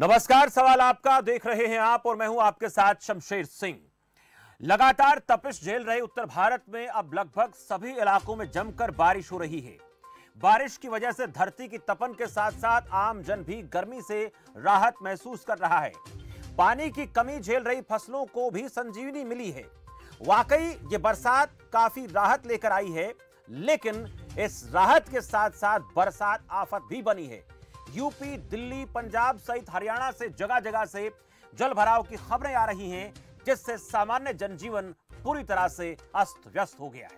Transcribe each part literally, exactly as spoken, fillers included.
नमस्कार, सवाल आपका, देख रहे हैं आप और मैं हूं आपके साथ शमशेर सिंह। लगातार तपिश झेल रहे उत्तर भारत में अब लगभग सभी इलाकों में जमकर बारिश हो रही है। बारिश की वजह से धरती की तपन के साथ साथ आम जन भी गर्मी से राहत महसूस कर रहा है। पानी की कमी झेल रही फसलों को भी संजीवनी मिली है। वाकई ये बरसात काफी राहत लेकर आई है, लेकिन इस राहत के साथ साथ बरसात आफत भी बनी है। यूपी, दिल्ली, पंजाब सहित हरियाणा से जगह जगह से जल भराव की खबरें आ रही हैं, जिससे सामान्य जनजीवन पूरी तरह से अस्त व्यस्त हो गया है।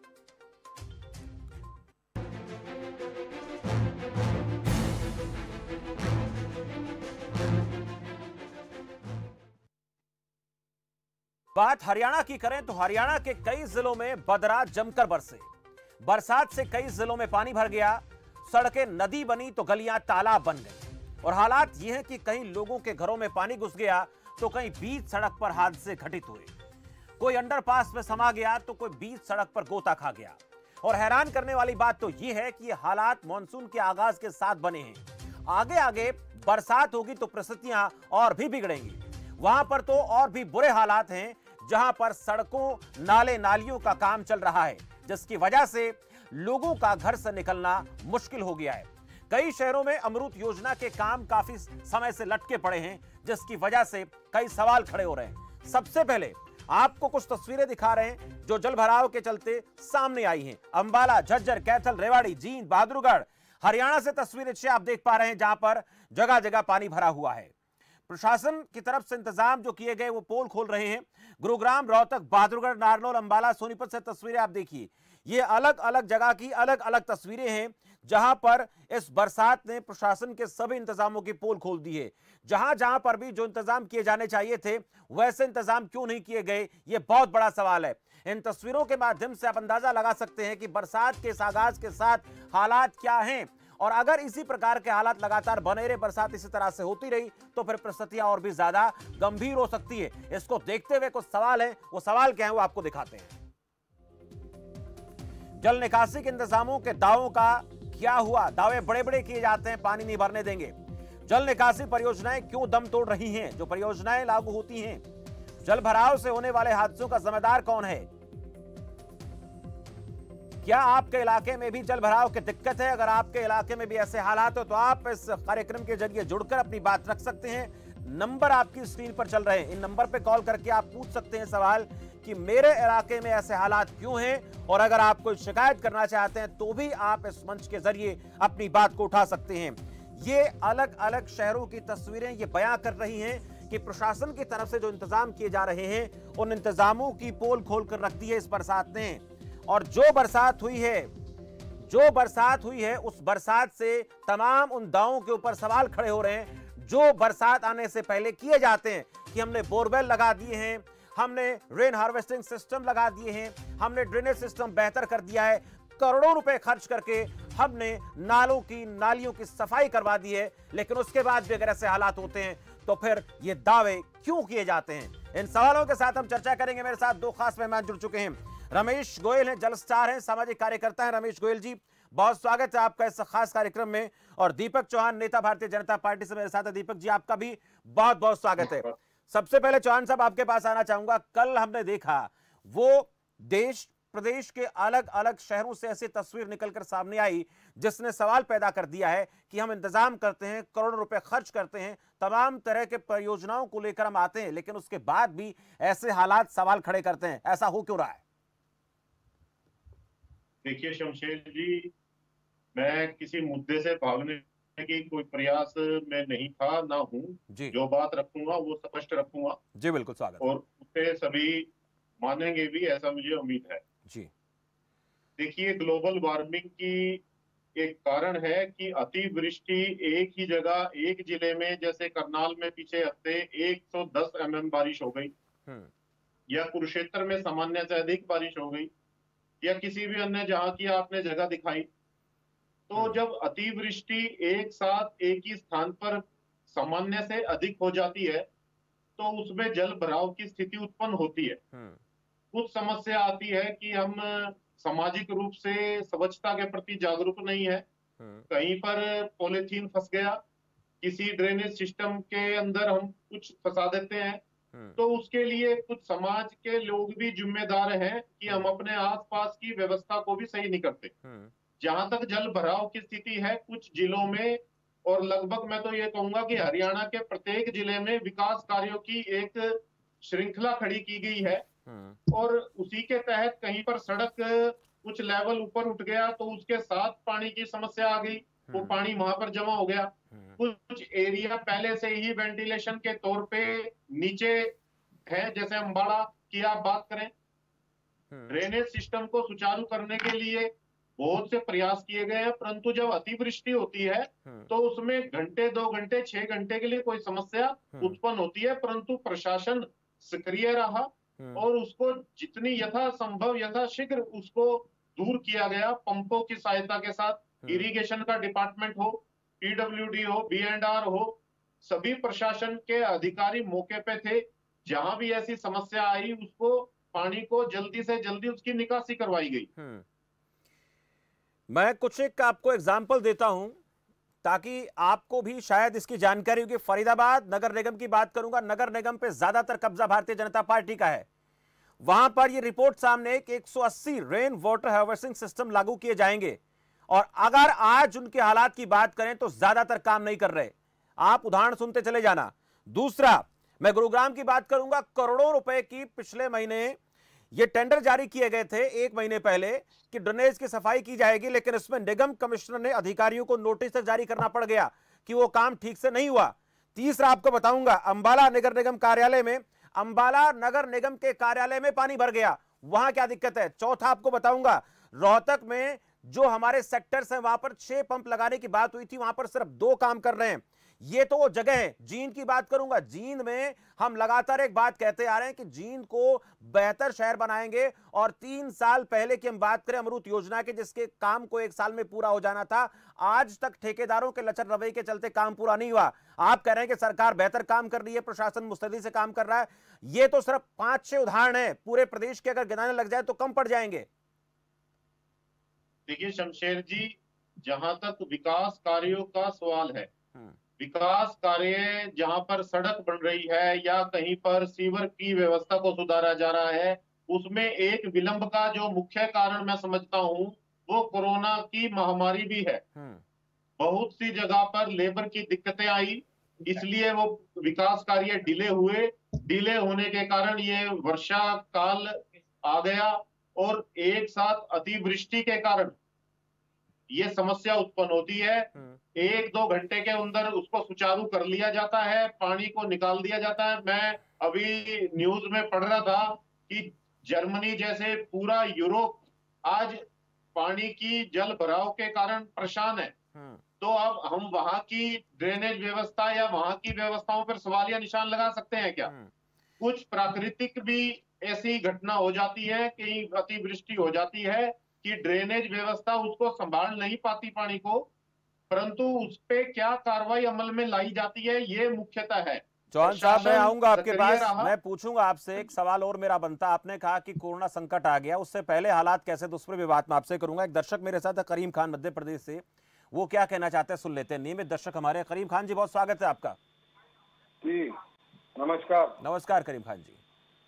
बात हरियाणा की करें तो हरियाणा के कई जिलों में बदरा जमकर बरसे। बरसात से कई जिलों में पानी भर गया, सड़कें नदी बनी तो गलियां तालाब बन गई। और हालात यह है कि कहीं लोगों के घरों में पानी घुस गया तो कहीं बीच सड़क पर हादसे घटित हुए। कोई अंडरपास में समा गया तो कोई बीच सड़क पर गोता खा गया। और हैरान करने वाली बात तो यह है कि ये हालात मानसून के आगाज के साथ बने हैं। आगे आगे बरसात होगी तो परिस्थितियां और भी बिगड़ेंगी। वहां पर तो और भी बुरे हालात हैं, जहां पर सड़कों, नाले, नालियों का काम चल रहा है, जिसकी वजह से लोगों का घर से निकलना मुश्किल हो गया है। कई शहरों में अमृत योजना के काम काफी समय से लटके पड़े हैं, जिसकी वजह से कई सवाल खड़े हो रहे हैं। सबसे पहले आपको कुछ तस्वीरें दिखा रहे हैं जो जल भराव के चलते सामने आई हैं। अंबाला, झज्जर, कैथल, रेवाड़ी, जींद, बहादुरगढ़, हरियाणा से तस्वीरें आप देख पा रहे हैं, जहां पर जगह जगह पानी भरा हुआ है। प्रशासन की तरफ से इंतजाम जो किए गए वो पोल खोल रहे हैं। गुरुग्राम, रोहतक, बहादुरगढ़, नारनौल, अंबाला, सोनीपत से तस्वीरें आप देखिए। ये अलग अलग जगह की अलग अलग तस्वीरें हैं, जहां पर इस बरसात ने प्रशासन के सभी इंतजामों की पोल खोल दी है। जहां जहां पर भी जो इंतजाम किए जाने चाहिए थे, वैसे इंतजाम क्यों नहीं किए गए, ये बहुत बड़ा सवाल है। इन तस्वीरों के माध्यम से आप अंदाजा लगा सकते हैं कि बरसात के इस आगाज के साथ हालात क्या हैं। और अगर इसी प्रकार के हालात लगातार बने रहे, बरसात इसी तरह से होती रही, तो फिर परिस्थितियां और भी ज्यादा गंभीर हो सकती है। इसको देखते हुए कुछ सवाल हैं, वो सवाल क्या है वो आपको दिखाते हैं। जल निकासी के इंतजामों के दावों का क्या हुआ? दावे बड़े बड़े किए जाते हैं, पानी नहीं भरने देंगे। जल निकासी परियोजनाएं क्यों दम तोड़ रही हैं? जो परियोजनाएं लागू होती हैं, जल भराव से होने वाले हादसों का जिम्मेदार कौन है? क्या आपके इलाके में भी जल भराव की दिक्कत है? अगर आपके इलाके में भी ऐसे हालात हो तो आप इस कार्यक्रम के जरिए जुड़कर अपनी बात रख सकते हैं। नंबर आपकी स्क्रीन पर चल रहे हैं, इन नंबर पर कॉल करके आप पूछ सकते हैं सवाल कि मेरे इलाके में ऐसे हालात क्यों हैं। और अगर आप कोई शिकायत करना चाहते हैं तो भी आप इस मंच के जरिए अपनी बात को उठा सकते हैं। ये अलग अलग शहरों की तस्वीरें ये बयां कर रही हैं कि प्रशासन की तरफ से जो इंतजाम किए जा रहे हैं, उन इंतजामों की पोल खोल कर रख दी है इस बरसात ने। और जो बरसात हुई है जो बरसात हुई है उस बरसात से तमाम उन दावों के ऊपर सवाल खड़े हो रहे हैं जो बरसात आने से पहले किए जाते हैं कि हमने बोरवेल लगा दिए हैं, हमने रेन हार्वेस्टिंग सिस्टम लगा दिए हैं, हमने ड्रेनेज सिस्टम बेहतर कर दिया है, करोड़ों रुपए खर्च करके हमने नालों की, नालियों की सफाई करवा दी है। लेकिन उसके बाद भी अगर ऐसे हालात होते हैं तो फिर ये दावे क्यों किए जाते हैं? इन सवालों के साथ हम चर्चा करेंगे। मेरे साथ दो खास मेहमान जुड़ चुके हैं। रमेश गोयल हैं, जल स्टार हैं, सामाजिक कार्यकर्ता हैं। रमेश गोयल जी, बहुत स्वागत है आपका इस खास कार्यक्रम में। और दीपक चौहान, नेता भारतीय जनता पार्टी से मेरे साथ है। दीपक जी, आपका भी बहुत बहुत स्वागत है। सबसे पहले चौहान साहब आपके पास आना चाहूंगा। कल हमने देखा वो देश प्रदेश के अलग अलग शहरों से ऐसी तस्वीर निकलकर सामने आई जिसने सवाल पैदा कर दिया है कि हम इंतजाम करते हैं, करोड़ों रुपए खर्च करते हैं, तमाम तरह के परियोजनाओं को लेकर हम आते हैं, लेकिन उसके बाद भी ऐसे हालात सवाल खड़े करते हैं। ऐसा हो क्यों रहा है? देखिए शमशेर जी, मैं किसी मुद्दे से भागने की कोई प्रयास में नहीं था, ना हूं। जो बात रखूंगा वो स्पष्ट रखूंगा जी। बिल्कुल स्वागत। और उसे सभी मानेंगे भी, ऐसा मुझे उम्मीद है जी। देखिए, ग्लोबल वार्मिंग की एक कारण है कि अतिवृष्टि एक ही जगह, एक जिले में, जैसे करनाल में पिछले हफ्ते एक सौ दस एम एम बारिश हो गई, या कुरुक्षेत्र में सामान्य से अधिक बारिश हो गई, या किसी भी अन्य जहां की आपने जगह दिखाई। तो जब अतिवृष्टि एक साथ एक ही स्थान पर सामान्य से अधिक हो जाती है तो उसमें जल भराव की स्थिति उत्पन्न होती है। कुछ समस्या आती है कि हम सामाजिक रूप से स्वच्छता के प्रति जागरूक नहीं है। कहीं पर पॉलिथीन फंस गया, किसी ड्रेनेज सिस्टम के अंदर हम कुछ फंसा देते हैं, तो उसके लिए कुछ समाज के लोग भी जिम्मेदार हैं कि हम अपने आसपास की व्यवस्था को भी सही नहीं करते। जहां तक जल भराव की स्थिति है कुछ जिलों में, और लगभग मैं तो ये कहूंगा कि हरियाणा के प्रत्येक जिले में विकास कार्यों की एक श्रृंखला खड़ी की गई है, और उसी के तहत कहीं पर सड़क कुछ लेवल ऊपर उठ गया तो उसके साथ पानी की समस्या आ गई, वो पानी वहां पर जमा हो गया। कुछ एरिया पहले से ही वेंटिलेशन के तौर पे नीचे है, जैसे अम्बाड़ा की आप बात करें, ड्रेनेज सिस्टम को सुचारू करने के लिए बहुत से प्रयास किए गए हैं, परंतु जब अतिवृष्टि होती है तो उसमें घंटे दो घंटे छह घंटे के लिए कोई समस्या उत्पन्न होती है, परंतु प्रशासन सक्रिय रहा और उसको जितनी यथासंभव यथाशीघ्र उसको दूर किया गया। पंपों की सहायता के साथ, इरिगेशन का डिपार्टमेंट हो, पीडब्ल्यूडी हो, बी एंड आर हो, सभी प्रशासन के अधिकारी मौके पे थे। जहां भी ऐसी समस्या आई उसको पानी को जल्दी से जल्दी उसकी निकासी करवाई गई। मैं कुछ एक आपको एग्जाम्पल देता हूं ताकि आपको भी शायद इसकी जानकारी होगी। फरीदाबाद नगर निगम की बात करूंगा। नगर निगम पे ज्यादातर कब्जा भारतीय जनता पार्टी का है। वहां पर यह रिपोर्ट सामने है कि एक सौ अस्सी रेन वाटर हार्वेस्टिंग सिस्टम लागू किए जाएंगे, और अगर आज उनके हालात की बात करें तो ज्यादातर काम नहीं कर रहे। आप उदाहरण सुनते चले जाना। दूसरा, मैं गुरुग्राम की बात करूंगा। करोड़ों रुपए की पिछले महीने ये टेंडर जारी किए गए थे एक महीने पहले कि ड्रेनेज की सफाई की जाएगी, लेकिन इसमें निगम कमिश्नर ने अधिकारियों को नोटिस तक जारी करना पड़ गया कि वो काम ठीक से नहीं हुआ। तीसरा आपको बताऊंगा, अंबाला नगर निगम कार्यालय में अंबाला नगर निगम के कार्यालय में पानी भर गया, वहां क्या दिक्कत है। चौथा आपको बताऊंगा, रोहतक में जो हमारे सेक्टर्स हैं वहां पर छह पंप लगाने की बात हुई थी, वहां पर सिर्फ दो काम कर रहे हैं। ये तो वो जगह है। जींद की बात करूंगा। जींद में हम लगातार एक बात कहते आ रहे हैं कि जींद को बेहतर शहर बनाएंगे, और तीन साल पहले की हम बात करें अमृत योजना के, जिसके काम को एक साल में पूरा हो जाना था, आज तक ठेकेदारों के लचर रवैये के चलते काम पूरा नहीं हुआ। आप कह रहे हैं कि सरकार बेहतर काम कर रही है, प्रशासन मुस्तैदी से काम कर रहा है। ये तो सिर्फ पांच छह उदाहरण है, पूरे प्रदेश के अगर गिनाने लग जाए तो कम पड़ जाएंगे। देखिए शमशेर जी, जहां तक विकास कार्यों का सवाल है, विकास कार्य जहां पर सड़क बन रही है या कहीं पर सीवर की व्यवस्था को सुधारा जा रहा है, उसमें एक विलंब का जो मुख्य कारण मैं समझता हूं वो कोरोना की महामारी भी है। बहुत सी जगह पर लेबर की दिक्कतें आई, इसलिए वो विकास कार्य डिले हुए। डिले होने के कारण ये वर्षा काल आ गया, और एक साथ अतिवृष्टि के कारण ये समस्या उत्पन्न होती है। एक दो घंटे के अंदर उसको सुचारू कर लिया जाता है, पानी को निकाल दिया जाता है। मैं अभी न्यूज में पढ़ रहा था कि जर्मनी जैसे पूरा यूरोप आज पानी की जल भराव के कारण परेशान है। तो अब हम वहां की ड्रेनेज व्यवस्था या वहां की व्यवस्थाओं पर सवालिया निशान लगा सकते हैं क्या? कुछ प्राकृतिक भी ऐसी घटना हो जाती है, कहीं अतिवृष्टि हो जाती है कि ड्रेनेज व्यवस्था उसको संभाल नहीं पाती पानी को, परंतु उस पे क्या कार्रवाई अमल में लाई जाती है, ये मुख्यतः है। चौहान साहब, मैं आऊंगा आपके पास, मैं पूछूंगा आपसे। एक सवाल और मेरा बनता, आपने कहा कि कोरोना संकट आ गया, उससे पहले हालात कैसे थे उस पर भी बात मैं आपसे करूंगा। एक दर्शक मेरे साथ है, करीम खान मध्य प्रदेश से, वो क्या कहना चाहते हैं सुन लेते हैं। नियमित दर्शक हमारे। करीम खान जी, बहुत स्वागत है आपका। जी नमस्कार। नमस्कार करीम खान जी।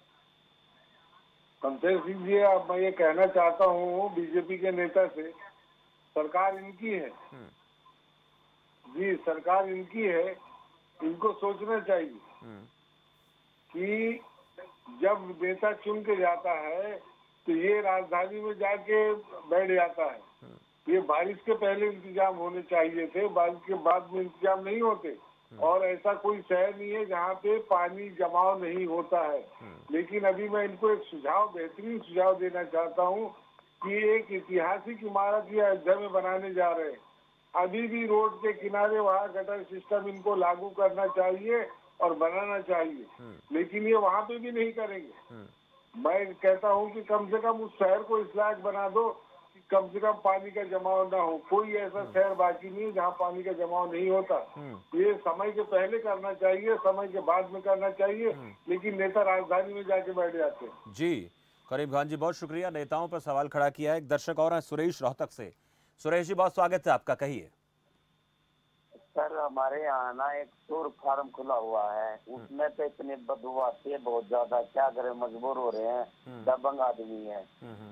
शमशेर सिंह जी, अब मैं ये कहना चाहता हूँ बीजेपी के नेता से, सरकार इनकी है जी, सरकार इनकी है। इनको सोचना चाहिए कि जब नेता चुन के जाता है तो ये राजधानी में जाके बैठ जाता है। ये बारिश के पहले इंतजाम होने चाहिए थे, बारिश के बाद में इंतजाम नहीं होते। और ऐसा कोई शहर नहीं है जहाँ पे पानी जमाव नहीं होता है। लेकिन अभी मैं इनको एक सुझाव, बेहतरीन सुझाव देना चाहता हूँ कि एक ऐतिहासिक इमारत ये अयोध्या में बनाने जा रहे हैं। अभी भी रोड के किनारे वहाँ गटर सिस्टम इनको लागू करना चाहिए और बनाना चाहिए, लेकिन ये वहाँ पे भी नहीं करेंगे। मैं कहता हूँ कि कम से कम उस शहर को इस लायक बना दो कि कम से कम पानी का जमाव ना हो। कोई ऐसा शहर बाकी नहीं जहाँ पानी का जमाव नहीं होता। ये समय के पहले करना चाहिए, समय के बाद में करना चाहिए, लेकिन नेता राजधानी में जाके बैठ जाते हैं। जी करीम खान जी, बहुत शुक्रिया। नेताओं पर सवाल खड़ा किया है। एक दर्शक और है सुरेश रोहतक से। सुरेश जी, बहुत स्वागत है आपका, कहिए। सर हमारे यहाँ ना एक सूर फार्म खुला हुआ है, उसमें तो इतनी बदबू आती है बहुत ज्यादा, क्या करें, मजबूर हो रहे हैं, दबंग आदमी है।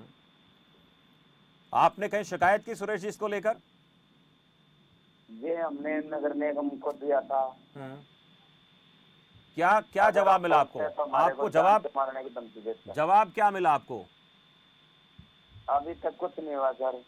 आपने कहीं शिकायत की सुरेश जी इसको लेकर? ये हमने नगर निगम को दिया था। क्या क्या जवाब मिला आपको? आपको जवाब मारने की धमकी देते। जवाब क्या मिला आपको? अभी तक कुछ नहीं हुआ सर।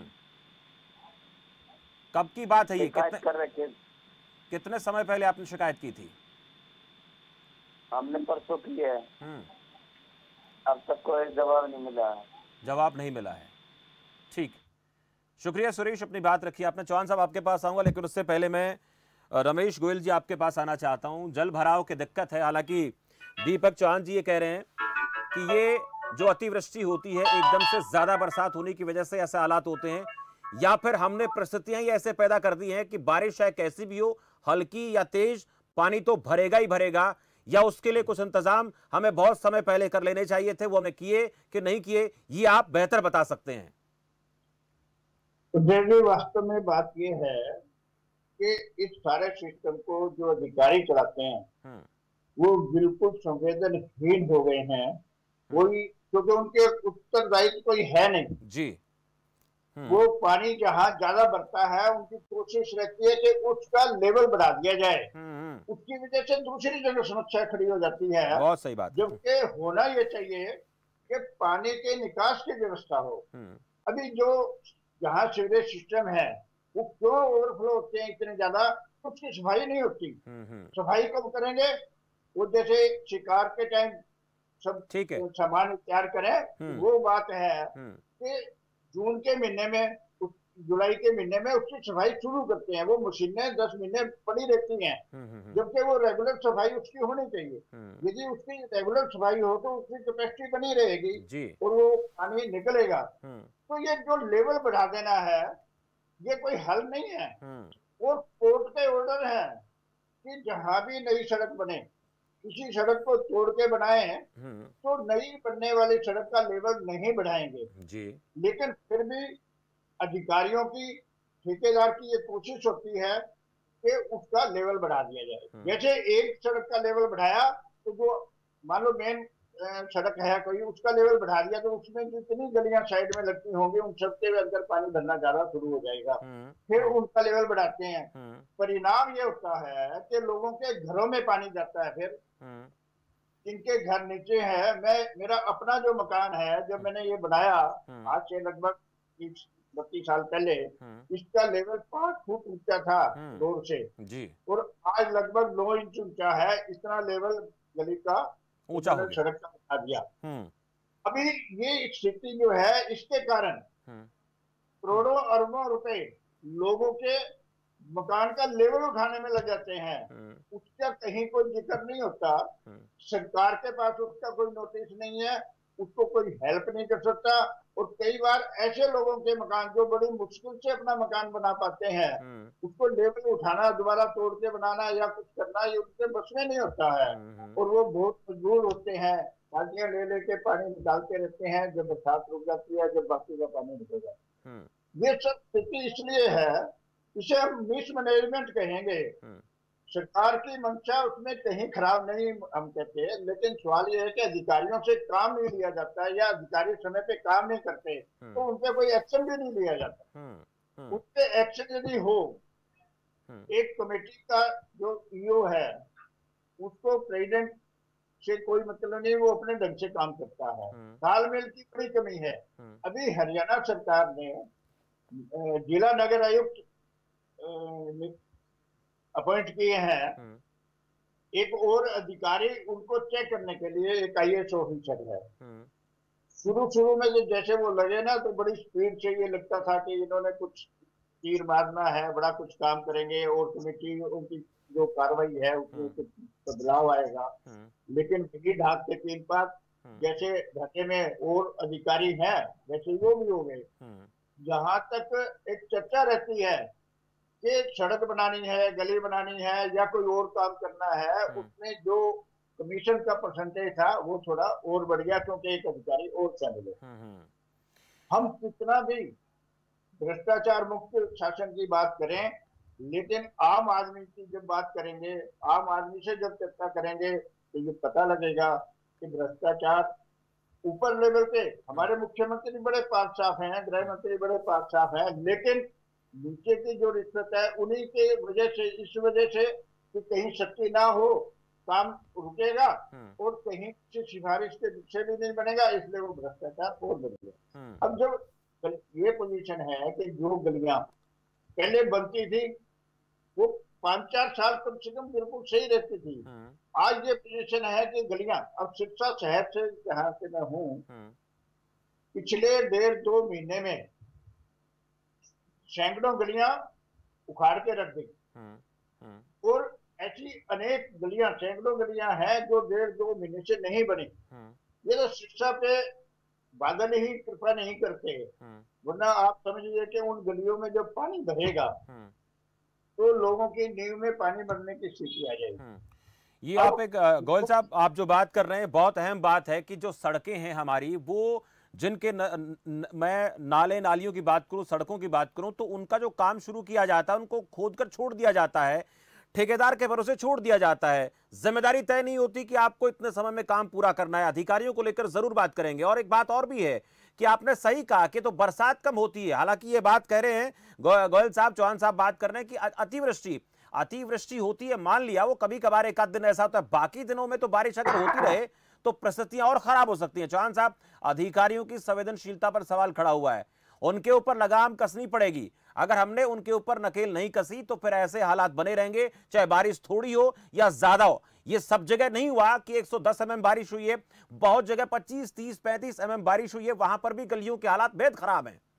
कब की बात है ये? कितने कर रखे कितने समय पहले आपने शिकायत की थी? हमने परसों की है। अब तक कोई जवाब नहीं मिला है। जवाब नहीं मिला है। ठीक, शुक्रिया सुरेश, अपनी बात रखिए आपने। चौहान साहब आपके पास आऊंगा, लेकिन उससे पहले मैं रमेश गोयल जी आपके पास आना चाहता हूं। जल भराव की दिक्कत है, हालांकि दीपक चौहान जी ये कह रहे हैं कि ये जो अतिवृष्टि होती है, एकदम से ज्यादा बरसात होने की वजह से ऐसे हालात होते हैं, या फिर हमने परिस्थितियां ही ऐसे पैदा कर दी हैं कि बारिश चाहे कैसी भी हो, हल्की या तेज, पानी तो भरेगा ही भरेगा, या उसके लिए कुछ इंतजाम हमें बहुत समय पहले कर लेने चाहिए थे, वो हमें किए कि नहीं किए, ये आप बेहतर बता सकते हैं। तो वास्तव में बात यह है कि इस सारे सिस्टम को जो अधिकारी चलाते हैं वो बिल्कुल संवेदनहीन हो गए हैं। कोई, क्योंकि उनके उत्तरदायित्व कोई है नहीं जी। वो पानी जहां ज्यादा बढ़ता है, उनकी कोशिश रहती है कि उसका लेवल बढ़ा दिया जाए, उसकी वजह से दूसरी जगह समस्या खड़ी हो जाती है। बहुत सही बात। जबकि होना ये चाहिए कि पानी के निकास की व्यवस्था हो। अभी जो जहाँ सीवरेज सिस्टम है वो क्यों ओवरफ्लो होते हैं इतने ज्यादा, उसकी सफाई नहीं होती। सफाई कब करेंगे? वो जैसे शिकार के टाइम सब ठीक है सामान तैयार करें, वो बात है कि जून के महीने में, जुलाई के महीने में उसकी सफाई शुरू करते हैं। वो मशीनें दस महीने पड़ी रहती हैं, जबकि वो रेगुलर सफाई उसकी होनी चाहिए। यदि उसकी रेगुलर सफाई हो तो उसकी कैपेसिटी बनी रहेगी और वो पानी निकलेगा। तो ये जो लेवल बढ़ा देना है ये कोई हल नहीं है। और कोर्ट के ऑर्डर है कि जहां भी नई सड़क बने, किसी सड़क को तोड़ के बनाए तो नई बनने वाली सड़क का लेवल नहीं बढ़ाएंगे जी। लेकिन फिर भी अधिकारियों की, ठेकेदार की ये कोशिश होती है कि उसका लेवल बढ़ा दिया जाए। जैसे एक सड़क का लेवल बढ़ाया तो जो मान लो मेन सड़क है कोई, उसका लेवल बढ़ा दिया तो उसमें जितनी गलियां साइड में लगती होंगी उन सबके अंदर पानी भरना ज्यादा शुरू हो जाएगा। फिर उनका लेवल बढ़ाते हैं, परिणाम ये होता है कि लोगों के घरों में पानी जाता है। फिर जिनके घर नीचे है, मैं मेरा अपना जो मकान है, जब मैंने ये बनाया आज से लगभग तीस बत्तीस साल पहले, इसका लेवल पांच फुट ऊंचा था रोड से जी, और आज लगभग नौ इंच ऊंचा है। इतना लेवल गली का ऊंचा हो सड़क का बना दिया। अभी ये स्थिति जो है, इसके कारण करोड़ों अरबों रुपए लोगों के मकान का लेवल उठाने में लग जाते हैं, उसका कहीं कोई जिक्र नहीं होता। सरकार के पास उसका कोई नोटिस नहीं है, उसको कोई हेल्प नहीं कर सकता। और कई बार ऐसे लोगों के मकान जो बड़ी मुश्किल से अपना मकान बना पाते हैं, उसको लेवल उठाना, दोबारा तोड़ के बनाना या कुछ करना, ये उनके बस में नहीं होता है। और वो बहुत मजबूर होते हैं, बाल्टियां ले लेके पानी निकालते रहते हैं, जब बरसात रुक जाती है, जब बाकी का पानी निकल जाता है। ये सब स्थिति इसलिए है, इसे हम मिसमैनेजमेंट कहेंगे। सरकार की मंशा उसमें कहीं खराब नहीं हम कहते, लेकिन सवाल ये है कि अधिकारियों से काम नहीं लिया जाता है या अधिकारी समय पे काम नहीं करते तो उनसे कोई एक्शन भी नहीं लिया जाता। उससे एक्शन यदि हो, एक कमेटी का जो ईओ है उसको प्रेसिडेंट से कोई मतलब नहीं, वो अपने ढंग से काम करता है। तालमेल की बड़ी कमी है। अभी हरियाणा सरकार ने जिला नगर आयुक्त अपॉइंट किए हैं, एक और अधिकारी उनको चेक करने के लिए एक आई ए एस ऑफिसर है। शुरू शुरू में जो जैसे वो लगे ना तो बड़ी स्पीड से ये लगता था कि इन्होंने कुछ तीर मारना है, बड़ा कुछ काम करेंगे और कमेटी उनकी जो कार्रवाई है उसमें कुछ बदलाव आएगा। लेकिन बिगी ढाक के तीन पास जैसे घाटे में और अधिकारी हैं वैसे वो भी हो गए। जहां तक एक चर्चा रहती है कि सड़क बनानी है, गली बनानी है या कोई और काम करना है, उसमें जो कमीशन का परसेंटेज था वो थोड़ा और बढ़ गया क्योंकि एक अधिकारी और शामिल है। हम कितना भी भ्रष्टाचार मुक्त शासन की बात करें, लेकिन आम आदमी की जब बात करेंगे, आम आदमी से जब चर्चा करेंगे तो ये पता लगेगा कि भ्रष्टाचार ऊपर लेवल पे हमारे मुख्यमंत्री बड़े पाक साफ हैं, गृह मंत्री बड़े पाक साफ हैं, लेकिन नीचे की जो रिश्वत है उन्हीं के वजह से, इस वजह से कि कहीं सख्ती ना हो, काम रुकेगा और कहीं से सिफारिश के से भी नहीं बनेगा, इसलिए वो भ्रष्टाचार और बढ़ गया। अब जब ये पोजीशन है कि जो गलियां पहले बनती थी वो पांच चार साल कम से कम बिल्कुल सही रहती थी, आज ये पोजीशन है कि गलियां, अब सिरसा शहर से जहां से मैं हूँ, पिछले डेढ़ दो महीने में सैकड़ों गलियां उखाड़ के रख दी और ऐसी अनेक गलियां, सैकड़ों गलियां हैं जो डेढ़ दो महीने से नहीं बनी। ये तो शिक्षा पे बादल ही कृपा नहीं करते, वरना आप समझिए कि उन गलियों में जब पानी भरेगा तो लोगों की नींव में पानी भरने की स्थिति आ जाएगी। ये आप एक गोयल साहब, आप जो बात कर रहे हैं बहुत अहम बात है कि जो सड़कें हैं हमारी, वो जिनके न, न, मैं नाले नालियों की बात करूं, सड़कों की बात करूं, तो उनका जो काम शुरू किया जाता है उनको खोदकर छोड़ दिया जाता है, ठेकेदार के भरोसे छोड़ दिया जाता है, जिम्मेदारी तय नहीं होती कि आपको इतने समय में काम पूरा करना है। अधिकारियों को लेकर जरूर बात करेंगे। और एक बात और भी है कि आपने सही कहा कि तो बरसात कम होती है, हालांकि ये बात कह रहे हैं गोयल साहब, चौहान साहब बात कर रहे हैं कि अतिवृष्टि अतिवृष्टि होती है, मान लिया वो कभी कभार एक आध दिन ऐसा होता है, बाकी दिनों में तो बारिश अगर होती रहे तो परिस्थितियां और खराब हो सकती हैं। चौहान साहब, अधिकारियों की संवेदनशीलता पर सवाल खड़ा हुआ है, उनके ऊपर लगाम कसनी पड़ेगी। अगर हमने उनके ऊपर नकेल नहीं कसी तो फिर ऐसे हालात बने रहेंगे, चाहे बारिश थोड़ी हो या ज्यादा हो। ये सब जगह नहीं हुआ कि एक सौ दस एमएम बारिश हुई है, बहुत जगह पच्चीस, तीस, पैंतीस एमएम बारिश हुई है, वहां पर भी गलियों के हालात बेहद खराब हैं।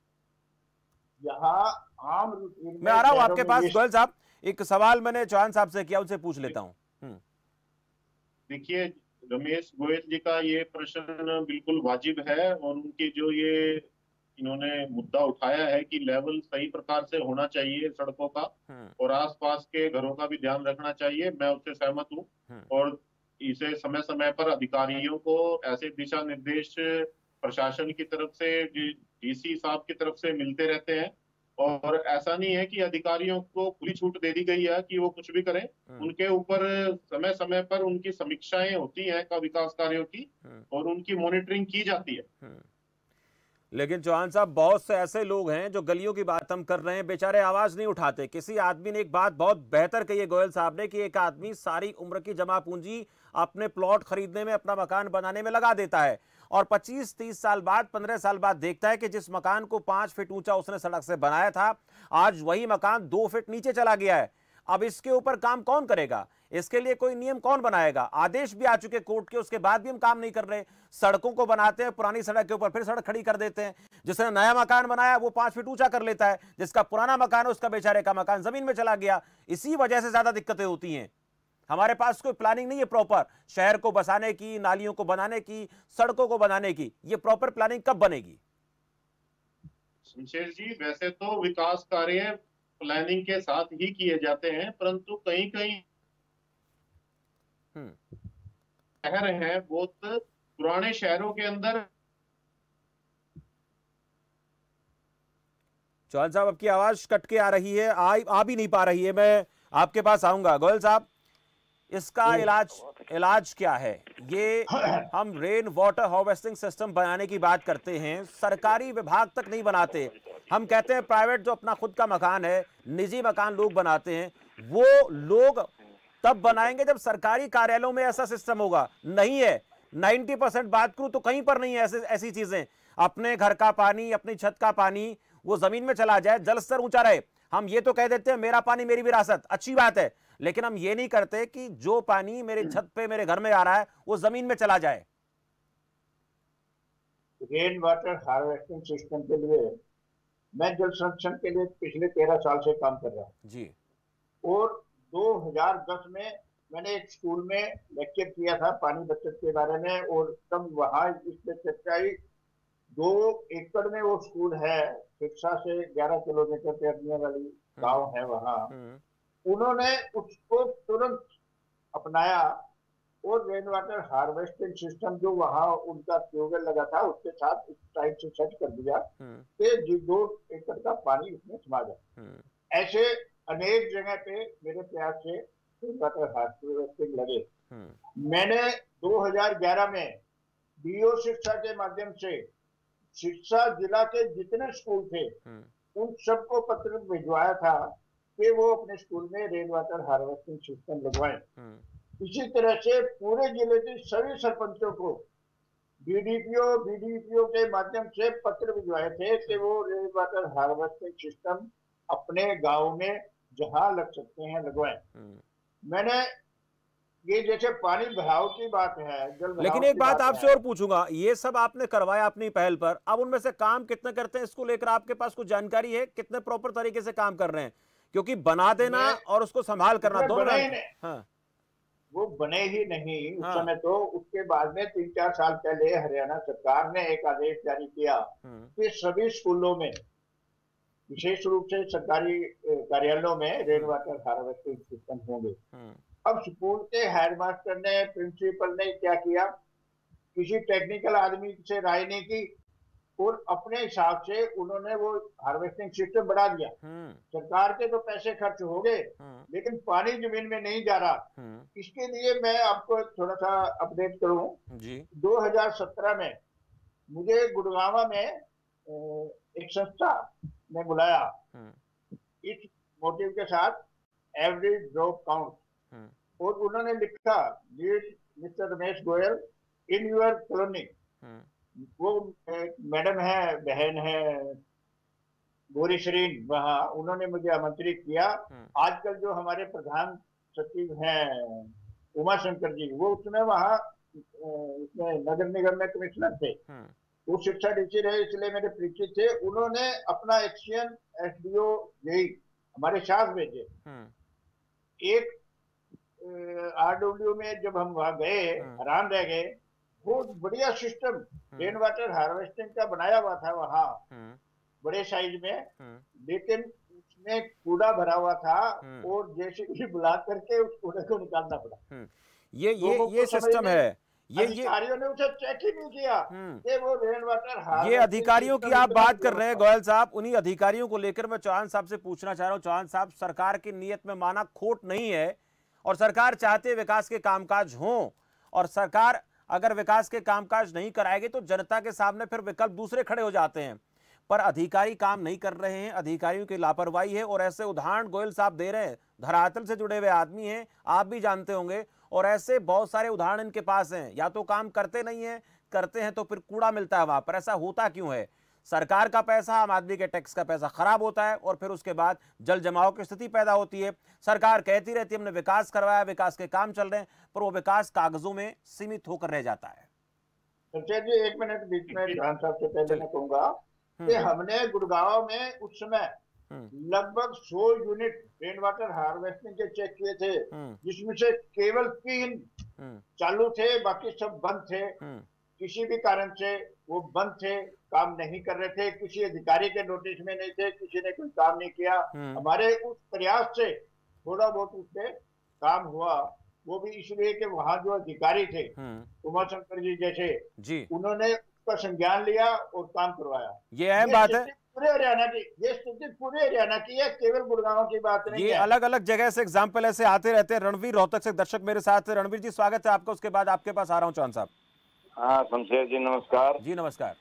यहाँ आम मैं आ रहा हूं आपके पास गोयल साहब, एक सवाल मैंने चौहान साहब से किया, उनसे पूछ लेता हूं। देखिए, रमेश गोयल जी का ये प्रश्न बिल्कुल वाजिब है और उनकी जो ये इन्होंने मुद्दा उठाया है कि लेवल सही प्रकार से होना चाहिए सड़कों का और आसपास के घरों का भी ध्यान रखना चाहिए, मैं उससे सहमत हूँ। और इसे समय समय पर अधिकारियों को ऐसे दिशा निर्देश प्रशासन की तरफ से, डीसी साहब की तरफ से मिलते रहते हैं और ऐसा नहीं है कि अधिकारियों को खुली छूट दे दी गई है कि वो कुछ भी करें। उनके ऊपर समय समय पर उनकी समीक्षाएं होती हैं का विकास कार्यों की और उनकी मॉनिटरिंग की जाती है। लेकिन चौहान साहब, बहुत से ऐसे लोग हैं जो गलियों की बात हम कर रहे हैं, बेचारे आवाज नहीं उठाते। किसी आदमी ने एक बात बहुत बेहतर कही है गोयल साहब ने कि एक आदमी सारी उम्र की जमा पूंजी अपने प्लॉट खरीदने में, अपना मकान बनाने में लगा देता है और पच्चीस तीस साल बाद, पंद्रह साल बाद देखता है कि जिस मकान को पांच फीट ऊंचा उसने सड़क से बनाया था, आज वही मकान दो फीट नीचे चला गया है। अब इसके ऊपर काम कौन करेगा? इसके लिए कोई नियम कौन बनाएगा? आदेश भी आ चुके कोर्ट के, उसके बाद भी हम काम नहीं कर रहे। सड़कों को बनाते हैं, पुरानी सड़क के ऊपर फिर सड़क खड़ी कर देते हैं। जिसने नया मकान बनाया वो पांच फीट ऊंचा कर लेता है, जिसका पुराना मकान है उसका बेचारे का मकान जमीन में चला गया। इसी वजह से ज्यादा दिक्कतें होती हैं। हमारे पास कोई प्लानिंग नहीं है प्रॉपर शहर को बसाने की, नालियों को बनाने की, सड़कों को बनाने की। ये प्रॉपर प्लानिंग कब बनेगी? शमशेर जी, वैसे तो विकास कार्य प्लानिंग के साथ ही किए जाते हैं, परंतु कहीं कहीं शहर हैं बहुत पुराने शहरों के अंदर। चौहान साहब, आपकी आवाज कट के आ रही है, आ, आ भी नहीं पा रही है। मैं आपके पास आऊंगा। गोयल साहब, इसका इलाज इलाज क्या है? ये हम रेन वाटर हार्वेस्टिंग सिस्टम बनाने की बात करते हैं, सरकारी विभाग तक नहीं बनाते। हम कहते हैं प्राइवेट जो अपना खुद का मकान है, निजी मकान लोग बनाते हैं, वो लोग तब बनाएंगे जब सरकारी कार्यालयों में ऐसा सिस्टम होगा। नहीं है, नब्बे परसेंट बात करूं तो कहीं पर नहीं है ऐसे ऐसी चीजें। अपने घर का पानी, अपनी छत का पानी वो जमीन में चला जाए, जल स्तर ऊंचा रहे। हम ये तो कह देते हैं मेरा पानी मेरी विरासत, अच्छी बात है, लेकिन हम ये नहीं करते कि जो पानी मेरे छत पे मेरे घर में आ रहा है वो जमीन में चला जाए। रेन वाटर हार्वेस्टिंग सिस्टम के लिए मैं जल संरक्षण के लिए पिछले तेरह साल से काम कर रहा हूँ जी। और दो हज़ार दस में मैंने एक स्कूल में लेक्चर किया था पानी बचत के बारे में और तब वहाँ इस पे चर्चा आई। दो एकड़ में वो स्कूल है, शिक्षा से ग्यारह किलोमीटर पे अगने वाली गांव है वहाँ। उन्होंने उसको तुरंत अपनाया और रेन वाटर हार्वेस्टिंग सिस्टम जो वहाँ उनका ट्यूबवेल लगा था उसके साथ इस टाइप से सेट कर दिया कि दो एकड़ का पानी उसमें समा जाए। ऐसे अनेक जगह पे मेरे प्रयास से वाटर हार्वेस्टिंग लगे। मैंने दो हज़ार ग्यारह में डीओ शिक्षा के माध्यम से शिक्षा जिला के जितने स्कूल थे उन सबको पत्र भिजवाया था कि वो अपने स्कूल में रेन वाटर हार्वेस्टिंग सिस्टम लगवाएं। इसी तरह से पूरे जिले के सभी सरपंचों को बीडीपीओ बीडीपीओ के माध्यम से पत्र भिजवाए थे कि वो रेन वाटर हार्वेस्टिंग सिस्टम अपने गांव में जहां लग सकते हैं लगवाएं। मैंने ये जैसे पानी भराव की बात है, जल लेकिन एक बात आपसे और पूछूंगा, ये सब आपने करवाया अपनी पहल पर, अब उनमें से काम कितने करते हैं इसको लेकर आपके पास कुछ जानकारी है? कितने प्रॉपर तरीके से काम कर रहे हैं? क्योंकि बना देना और उसको संभाल करना दोनों। हाँ। वो बने ही नहीं उस हाँ। समय तो उसके बाद में तीन चार साल पहले हरियाणा सरकार ने एक आदेश जारी किया कि सभी स्कूलों में, विशेष रूप से सरकारी कार्यालयों में रेन वाटर हार्वेस्टिंग सिस्टम होंगे। अब स्कूल के हेडमास्टर ने, प्रिंसिपल ने क्या किया, किसी टेक्निकल आदमी से राय नहीं की और अपने हिसाब से उन्होंने वो हार्वेस्टिंग सिस्टम बढ़ा दिया। सरकार के तो पैसे खर्च हो गए लेकिन पानी जमीन में नहीं जा रहा। इसके लिए मैं आपको थोड़ा सा अपडेट करूं जी। दो हज़ार सत्रह में मुझे गुड़गांव में एक संस्था ने बुलाया इस मोटिव के साथ, एवरी ड्रॉप काउंट, और उन्होंने लिखा, mister Ramesh Goyal in your colony. वो मैडम है, बहन है गौरी शरीन, वहाँ उन्होंने मुझे आमंत्रित किया। आजकल जो हमारे प्रधान सचिव हैं उमा शंकर जी, वो उसमें वहाँ उसमें नगर निगम में कमिश्नर थे, वो शिक्षा डीसी रहे इसलिए मेरे परिचित थे। उन्होंने अपना एक्शन एसडीओ यही हमारे साथ भेजे। एक आरडब्ल्यू में जब हम वहां गए हैरान रह गए, बहुत बढ़िया सिस्टम रेन वाटर हार्वेस्टिंग का बनाया हुआ था वहाँ बड़े साइज में, लेकिन उसमें कूड़ा भरा हुआ था और जैसे कि बुला करके उस कूड़े को निकालना पड़ा। ये ये ये सिस्टम है, ये अधिकारियों ने उसे चेक ही नहीं किया कि वो रेन वाटर हार्वेस्टिंग। ये अधिकारियों की आप बात कर रहे हैं गोयल साहब, उन्हीं अधिकारियों को लेकर मैं चौहान साहब से पूछना चाह रहा हूँ। चौहान साहब, सरकार की नीयत में माना खोट नहीं है और सरकार चाहते विकास के कामकाज हों, और सरकार अगर विकास के कामकाज नहीं कराएगी तो जनता के सामने फिर विकल्प दूसरे खड़े हो जाते हैं, पर अधिकारी काम नहीं कर रहे हैं, अधिकारियों की लापरवाही है। और ऐसे उदाहरण गोयल साहब दे रहे हैं, धरातल से जुड़े हुए आदमी हैं, आप भी जानते होंगे, और ऐसे बहुत सारे उदाहरण इनके पास हैं। या तो काम करते नहीं है, करते हैं तो फिर कूड़ा मिलता है वहां पर। ऐसा होता क्यों है? सरकार का पैसा, आम आदमी के टैक्स का पैसा खराब होता है और फिर उसके बाद जल जमाव की स्थिति पैदा होती है। सरकार कहती रहती है हमने विकास करवाया, विकास के काम चल रहे हैं, पर वो विकास कागजों में सीमित होकर रह जाता है। संजय जी एक मिनट बीच में खान साहब से पहले मैं कहूंगा कि हमने गुड़गांव में उस समय लगभग सौ यूनिट रेन वाटर हार्वेस्टिंग के चेक किए थे, जिसमें से केवल तीन चालू थे, बाकी सब बंद थे। किसी भी कारण से वो बंद थे, काम नहीं कर रहे थे, किसी अधिकारी के नोटिस में नहीं थे, किसी ने कोई काम नहीं किया। हमारे उस प्रयास से थोड़ा बहुत उससे काम हुआ, वो भी इसलिए कि वहाँ जो अधिकारी थे उमा शंकर जी जैसे जी, उन्होंने उसका संज्ञान लिया और काम करवाया। ये अहम बात है, पूरे हरियाणा की ये स्थिति पूरे हरियाणा की है, केवल गुड़गांव की बात नहीं ये है। अलग अलग जगह से एग्जाम्पल ऐसे आते रहते हैं। रणवीर रोहतक से दर्शक मेरे साथ है। रणवीर जी स्वागत है आपका, उसके बाद आपके पास आ रहा हूँ चौहान साहब। हाँ शमशेर जी नमस्कार। जी नमस्कार।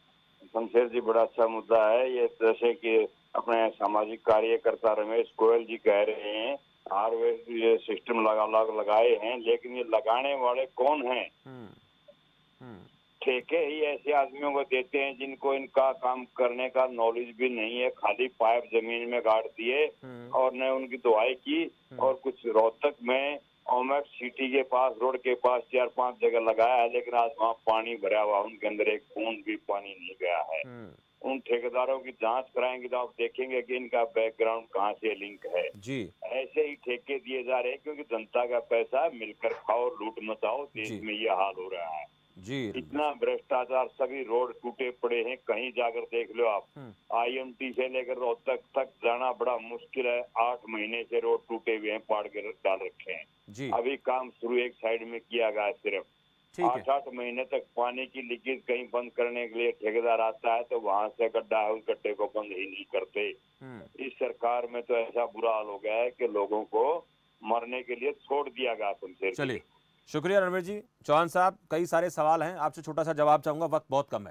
शमशेर जी बड़ा अच्छा मुद्दा है ये, जैसे कि अपने सामाजिक कार्यकर्ता रमेश गोयल जी कह रहे हैं हार्वेस्ट ये सिस्टम लगा लग लगाए हैं, लेकिन ये लगाने वाले कौन हैं? ठेके ही ऐसे आदमियों को देते हैं जिनको इनका काम करने का नॉलेज भी नहीं है, खाली पाइप जमीन में गाड़ दिए और ने उनकी दुआई की। और कुछ रोहतक में ओमेक्स सिटी के पास, रोड के पास चार पांच जगह लगाया है, लेकिन आज वहाँ पानी भरा हुआ, उनके अंदर एक बूंद भी पानी नहीं गया है। उन ठेकेदारों की जांच कराएंगे तो आप देखेंगे कि इनका बैकग्राउंड कहाँ से लिंक है जी। ऐसे ही ठेके दिए जा रहे हैं क्योंकि जनता का पैसा मिलकर खाओ, लूट मचाओ, देश में ये हाल हो रहा है जी। इतना भ्रष्टाचार, सभी रोड टूटे पड़े हैं, कहीं जाकर देख लो आप। आईएमटी से लेकर रोहतक तक जाना बड़ा मुश्किल है, आठ महीने से रोड टूटे हुए हैं, पाड़ के डाल रखे हैं जी। अभी काम शुरू एक साइड में किया गया सिर्फ, आठ आठ महीने तक पानी की लीकेज कहीं बंद करने के लिए ठेकेदार आता है तो वहां से गड्ढा है, उस गड्ढे को बंद ही नहीं करते। इस सरकार में तो ऐसा बुरा हाल हो गया है कि लोगों को मरने के लिए छोड़ दिया गया। तुमसे चलिए, शुक्रिया रणवीर जी। चौहान साहब, कई सारे सवाल हैं, आपसे छोटा सा जवाब चाहूंगा, वक्त बहुत कम है।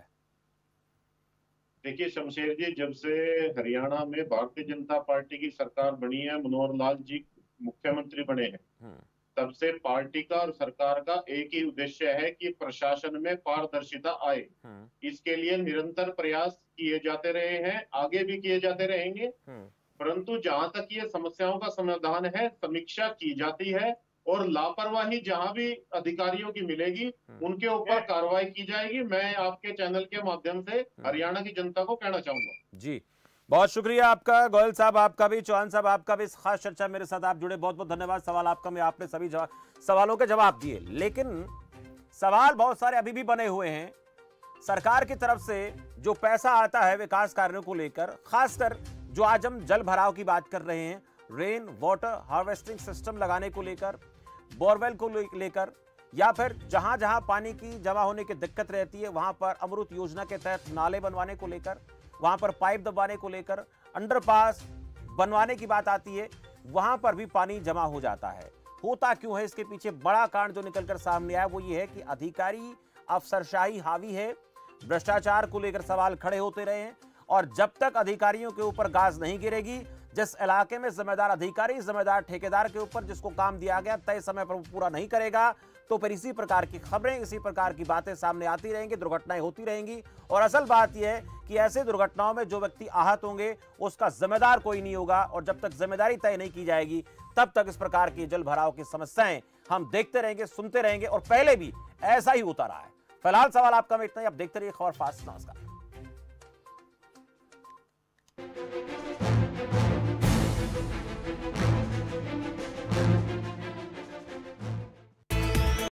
देखिए शमशेर जी, जब से हरियाणा में भारतीय जनता पार्टी की सरकार बनी है, मनोहर लाल जी मुख्यमंत्री बने हैं, तब से पार्टी का और सरकार का एक ही उद्देश्य है कि प्रशासन में पारदर्शिता आए। इसके लिए निरंतर प्रयास किए जाते रहे हैं, आगे भी किए जाते रहेंगे। परंतु जहां तक ये समस्याओं का समाधान है, समीक्षा की जाती है और लापरवाही जहां भी अधिकारियों की मिलेगी उनके ऊपर कार्रवाई की जाएगी। मैं आपके चैनल के माध्यम से हरियाणा की जनता को कहना चाहूंगा। जी, बहुत शुक्रिया आपका। गोयल साहब आपका भी, चौहान साहब आपका भी, इस खास चर्चा मेरे साथ आप जुड़े, बहुत बहुत धन्यवाद। सवाल आपका में आपने सभी सवालों के जवाब दिए, लेकिन सवाल बहुत सारे अभी भी बने हुए हैं। सरकार की तरफ से जो पैसा आता है विकास कार्यों को लेकर, खासकर जो आज हम जल भराव की बात कर रहे हैं, रेन वाटर हार्वेस्टिंग सिस्टम लगाने को लेकर, बोरवेल को लेकर, या फिर जहां जहां पानी की जमा होने की दिक्कत रहती है वहां पर अमृत योजना के तहत नाले बनवाने को लेकर, वहां पर पाइप दबाने को लेकर, अंडरपास बनवाने की बात आती है, वहां पर भी पानी जमा हो जाता है। होता क्यों है? इसके पीछे बड़ा कारण जो निकलकर सामने आया वो ये है कि अधिकारी अफसरशाही हावी है, भ्रष्टाचार को लेकर सवाल खड़े होते रहे हैं, और जब तक अधिकारियों के ऊपर गाज नहीं गिरेगी, जिस इलाके में जिम्मेदार अधिकारी जिम्मेदार ठेकेदार के ऊपर जिसको काम दिया गया तय समय पर पूरा नहीं करेगा, तो फिर इसी प्रकार की खबरें, इसी प्रकार की बातें सामने आती रहेंगी, दुर्घटनाएं होती रहेंगी। और असल बात यह है कि ऐसे दुर्घटनाओं में जो व्यक्ति आहत होंगे उसका जिम्मेदार कोई नहीं होगा, और जब तक जिम्मेदारी तय नहीं की जाएगी तब तक इस प्रकार की जल भराव की समस्याएं हम देखते रहेंगे, सुनते रहेंगे, और पहले भी ऐसा ही होता रहा है। फिलहाल सवाल आपका में इतना ही। आप देखते रहिए खबर फास्ट। नमस्कार।